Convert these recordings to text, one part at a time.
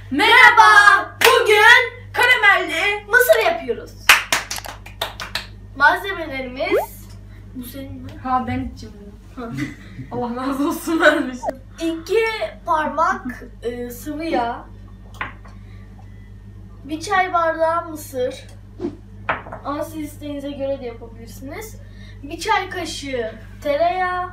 Merhaba. Bugün karamelli mısır yapıyoruz. Malzemelerimiz bu senin mi? Ha ben içim. Allah razı olsun vermişim. 2 parmak sıvı yağ. 1 çay bardağı mısır. Ama siz isteğinize göre de yapabilirsiniz. 1 çay kaşığı tereyağı.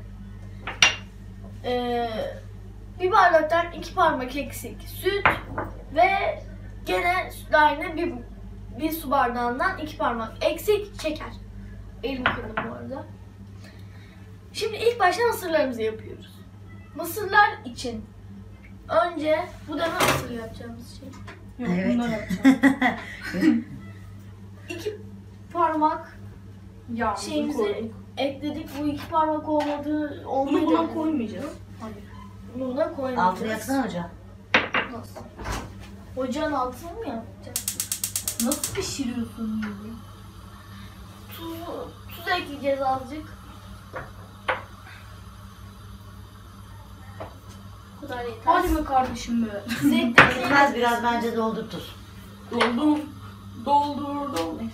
Bir bardaktan 2 parmak eksik süt ve gene süt aynı bir su bardağından 2 parmak eksik şeker. Elimi kırdım bu arada. Şimdi ilk başta mısırlarımızı yapıyoruz. Mısırlar için önce bu da mısır yapacağımız şey. Yok, Evet. bunlar yapacağım. 2 parmak Ya şeyimizi ekledik. Bu 2 parmak olmadı. Bunu buna koymayacağız. Hadi. Bunu da koymayacağız. Altını yaksana hocam. Nasıl? Ocağın altını mı yapacağız? Nasıl pişiriyorsun bunu? Tuz ekleyeceğiz azıcık. Bu kadar yeter. Hadi be kardeşim be. Biraz biraz bence doldurtur. Doldur. Neyse.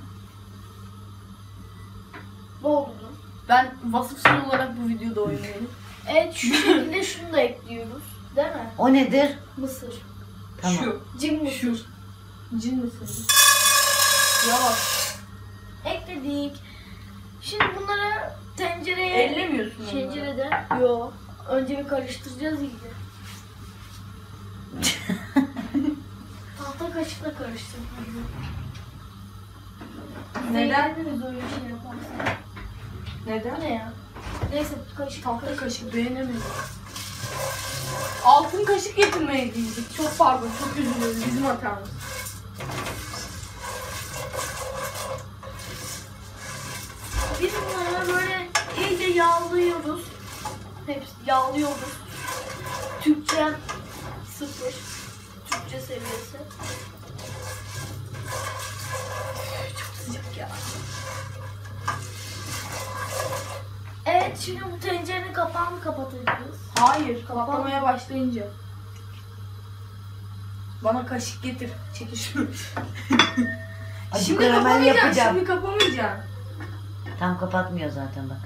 Doldurdum. Ben vasıfsız olarak bu videoda oynuyorum. Evet, şu şekilde şunu da ekliyoruz. Değil mi? O nedir? Mısır. Tamam. Şu. Cin mısır. Şu. Cin mısır. Yavaş. Ekledik. Şimdi bunları tencereye... Ellemiyorsun onları. Tencerede. Yo. Önce bir karıştıracağız iyice. Tahta kaşıkla karıştıracağız. Neden? Zeynep'imiz öyle şey yaparsa. Neden? Bu ne ya? Neyse kaşık. Tahta kaşık beğenemedim. Altın kaşık getirmeye gittik. Çok pardon, çok üzülüyorum. Bizim hatamız. Biz bunları böyle iyice yağlıyoruz. Hepsi yağlıyoruz. Türkçe 0. Türkçe seviyesi. Çok sıcak ya. Evet, şimdi bu tencerenin kapağını kapatacağız. Hayır, kapatmaya başlayınca. Bana kaşık getir. Çekil şunu. Acı Şimdi karamel kapamayacaksın, yapacağım. şimdi kapamayacaksın. Tam kapatmıyor zaten bak.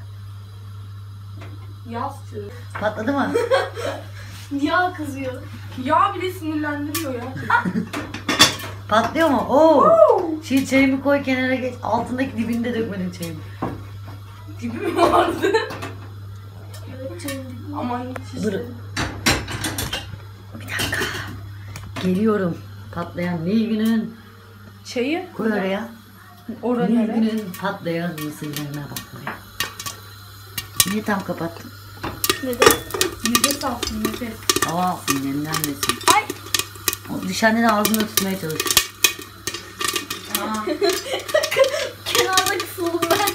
Yağ sıçıyor. Patladı mı? Yağ kızıyor. Yağ bile sinirlendiriyor ya. Patlıyor mu? Oo. Şimdi çayımı koy kenara geç. Altındaki dibinde dökmedin çayımı. Gibi mi vardı? Evet, çayın. Aman hiç Dur. işte. Bir dakika. Geliyorum. Patlayan Nilgün'ün. Çayı? Koy oraya. Oraya nereye? Nilgün'ün patlayan mısırlarına bak buraya. Niye tam kapattın? Neden? Nefes alsın, nefes. Hava alsın, nemlenmesin. Ay! O dışarıdan ağzını tutmaya çalış. Aa. Kenarda kısıldım ben.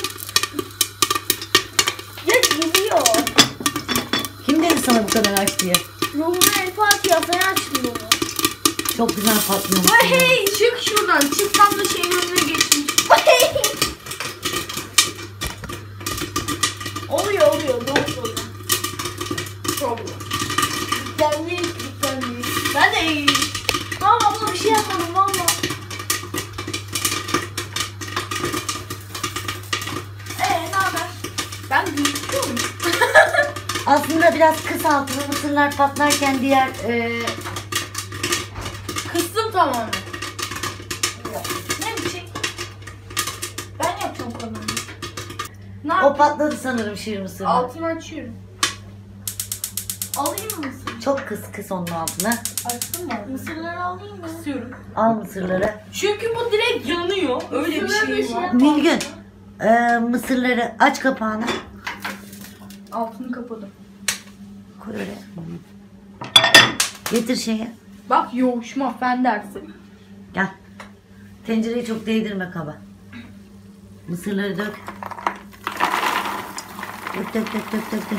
Ya gidiyor. Kim dedi sana bu kadar aç diye? Ruhuna el Fatiha, sen açtın onu. Çok güzel patlıyor. Hey, çık şuradan. Çık, tam da şeyin önüne geçmiş. Oluyor. Ne oldu? Problem. Diklenmiş. Ben de iyiyim. Tamam abla, bir şey yapmadım valla. Ne haber? Ben gözüküyor muyum? Aslında biraz kıs altını, mısırlar patlarken diğer Kıstım tamamen. Ne bir şey? Ben yapacağım konuyu. Ne o yapayım? patladı sanırım şiir mısırı. Altını açıyorum. Alayım mı mısır? Çok kıs onun altına. Açtın mı? Mısırları alayım mı? Kısıyorum. Al mısırları. Çünkü bu direkt yanıyor. Öyle bir Mısırları şey var. Nilgün, mısırları aç kapağını. Altını kapadım. Koy oraya. Getir şeye. Bak yoğuşma fen dersi. Gel. Tencereyi çok değdirme kaba. Mısırları dök. Dök.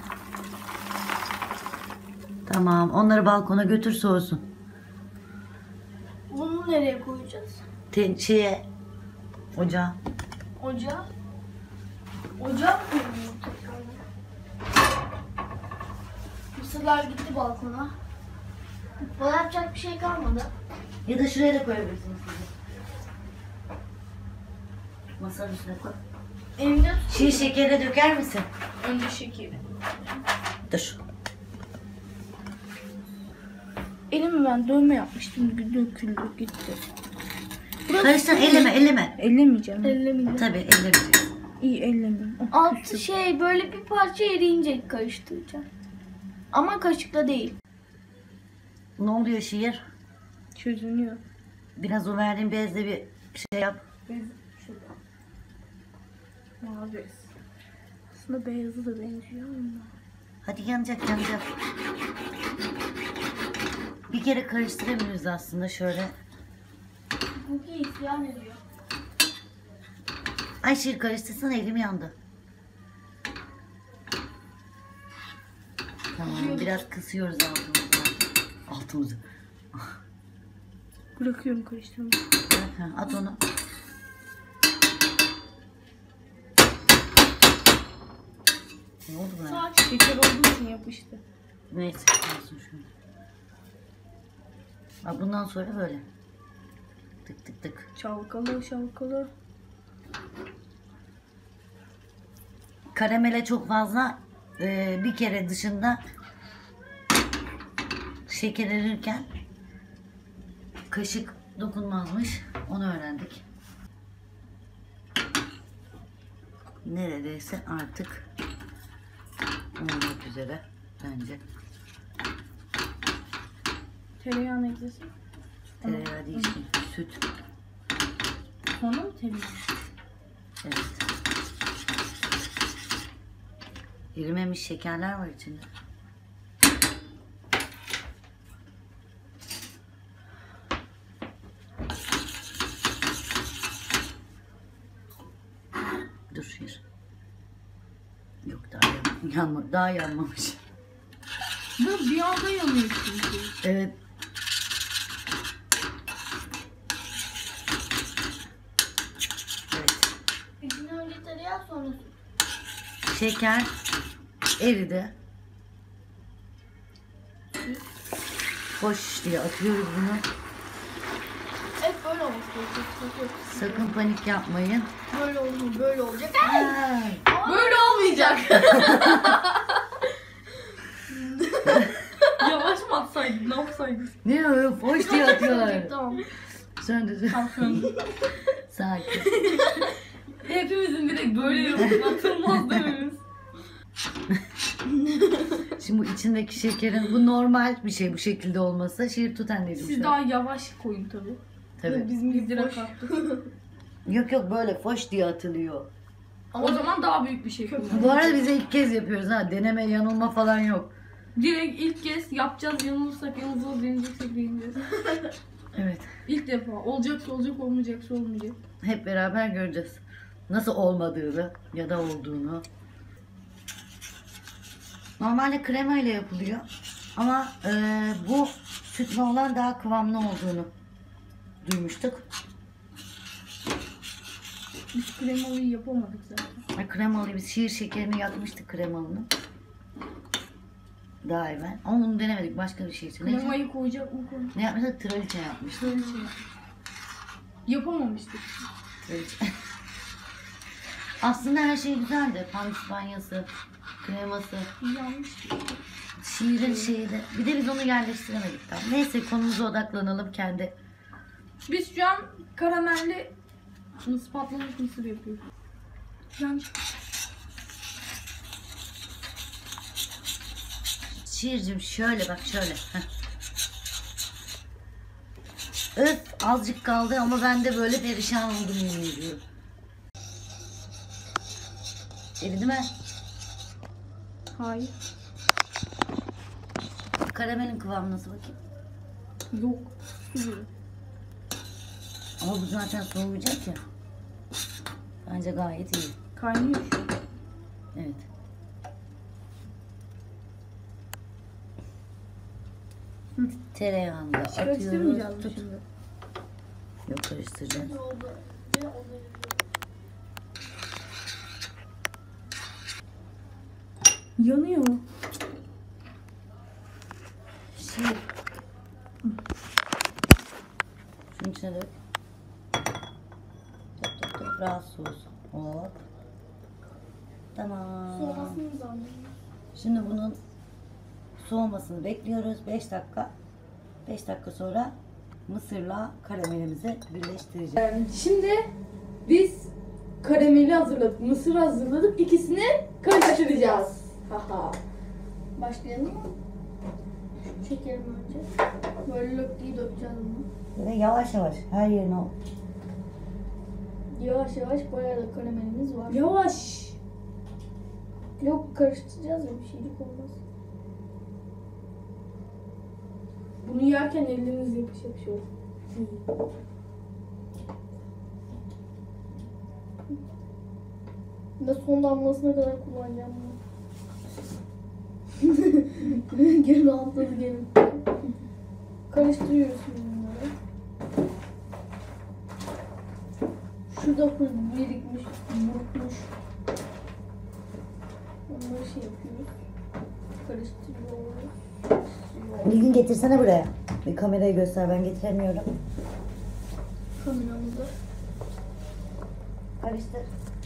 Tamam. Onları balkona götür soğusun. Bunu nereye koyacağız? Şeye. Ocağa. Ocağa. Ocağa mı koyuyorum tekrardan? Mısırlar gitti balkona. Bana yapacak bir şey kalmadı. Ya da şuraya da koyabilirsiniz sizi. Masanın üstüne koy. Elimde Şiir şekeri döker misin? Önce şekeri. Dur. Elimi ben dövme yapmıştım. Döküldü gitti. Karıştır, elleme. Ellemeyeceğim. ellemeyeceğim. Tabii ellemeyeceğiz. İyi ellemeyeyim. Altı şey böyle bir parça eriyince karıştıracağım. Ama kaşıkla değil. Ne oluyor şiir? Çözünüyor. Biraz o verdiğin bezle bir şey yap. Bez şurada. Mavi bez. Aslında beyazı da benziyor ama. Hadi yanacak. Bir kere karıştırabiliriz aslında şöyle. Bu ki isyan ediyor. Ay şiir karıştırsana, elim yandı. Tamam, biraz kısıyoruz altımızı. Bırakıyorum karıştırmayı. Ha, at onu. Ne oldu buna? Sakin. Şeker olduğu için yapıştı. Neyse, olsun şunu. Bak bundan sonra böyle. Tık tık tık. Çalkala. Karamele çok fazla bir kere dışında şeker erirken kaşık dokunmazmış. Onu öğrendik. Neredeyse artık olmak üzere bence. Tereyağını eklesin. Tereyağı değil, süt. Sonra mı tereyağı? Evet. Erimemiş şekerler var içinde. Dur şiir. Yok daha yanmamış. Bu bir anda yanıyor çünkü. Evet. Evet. İçine önce tereyağı sonra süt. Şeker eridi. Hoş diye atıyoruz bunu. Evet böyle olması gerekiyor. Sıkıntı yok. Sakın panik yapmayın. Böyle olur mu? Böyle olacak. Ay. Böyle olmayacak. Yavaş mı atsaydın? Ne yapsaydın? Ne o? Hoş diye atıyorlar. Tamam. Söndü. Kalkın. Sakin. Hepimizin direkt böyle yapıp atılmaz dememiz. Şimdi bu içindeki şekerin, bu normal bir şey bu şekilde olmasa. Şiir tut anneciğim. Siz şöyle. daha yavaş koyun tabii. Tabii. Bizim biz direkt kattık. Yok böyle foş diye atılıyor. O zaman daha büyük bir şey kullanın. Bu arada bize ilk kez yapıyoruz ha. Deneme yanılma falan yok. Direkt ilk kez yapacağız, yanılırsak yanılacağız, deneyeceksek deneyeceğiz. Evet. İlk defa. Olacaksa olacak, olmayacaksa olmayacak. Hep beraber göreceğiz. Nasıl olmadığını ya da olduğunu. Normalde krema ile yapılıyor. Ama bu sütlü olan daha kıvamlı olduğunu duymuştuk. Biz kremalıyı yapamadık zaten. Kremalıyı biz şiir şekerini yakmıştık kremalının. Daha evvel. Ama bunu denemedik başka bir şey için. Kremayı koyacak mı koy? Ne yapmıştık? Traliçe yapmıştık. Böyle şey yap. Yapamamıştık. Traliçe. Aslında her şey güzeldi. Pandispanyası, kreması, Yanlış. şiirin şeyi de. Bir de biz onu yerleştiremedik tam. Neyse konumuza odaklanalım kendi. Biz şu an karamelli patlamış mısır yapıyoruz. Yani Şiircim şöyle bak şöyle. Heh. Öf azıcık kaldı ama ben de böyle perişan oldum yemin ediyorum. Eridi mi? hayır. Karamelin kıvamı nasıl bakayım? Yok. Su gibi. Ama bu zaten soğuyacak ya. Bence gayet iyi. Kaynıyor şu an. Evet. Tereyağını da Karıştırmayacağız atıyoruz. mı Tut. şimdi? Yok karıştıracağız. Ne oldu? Ne oldu? Yanıyor. Şey, Şunun içine dök. Dök. Rahat soğusun. Hop. Tamam. Soğumasını zannediyorum. Şimdi bunun soğumasını bekliyoruz. 5 dakika. 5 dakika sonra mısırla karamelimizi birleştireceğiz. Şimdi biz karameli hazırladık, mısır hazırladık. İkisini karıştıracağız. Haha. Başlayalım mı? Çekelim önce. Böyle lök diye dökeceğiz bunu. Böyle yavaş yavaş her yerine Yavaş yavaş bayağı da karamelimiz var. Yavaş. Yok karıştıracağız ya bir şeylik olmaz. Bunu yerken elleriniz yapış yapış olur. Ben son damlasına kadar kullanacağım bunu. Geri rahatladı gene. Karıştırıyoruz şimdi bunları. Şurada full birikmiş, burkmuş. Onları şey yapıyoruz. Karıştırıyoruz. Bir gün getirsene buraya. Bir kamerayı göster, ben getiremiyorum. Kameramızı. Karıştır.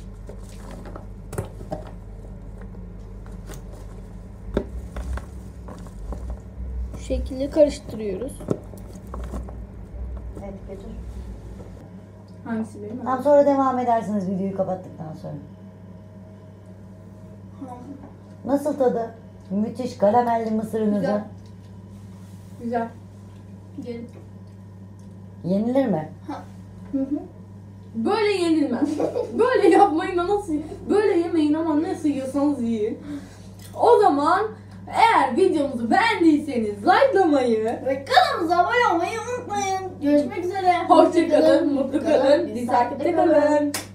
Bu şekilde karıştırıyoruz. Evet, götür. Hangisi benim? Tamam, sonra devam edersiniz videoyu kapattıktan sonra. Nasıl tadı? Müthiş karamelli mısırınızı. Güzel. Güzel. Gelin. Yenilir mi? Hı hı. Böyle yenilmez. Böyle yapmayın da nasıl? Böyle yemeyin ama nasıl yiyorsanız yiyin. O zaman eğer videomuzu beğendiyseniz likelamayı, Ve kanalımıza abone olmayı unutmayın. Görüşmek üzere. hoşça kalın, mutlu kalın, Biz biz takipte takipte kalın.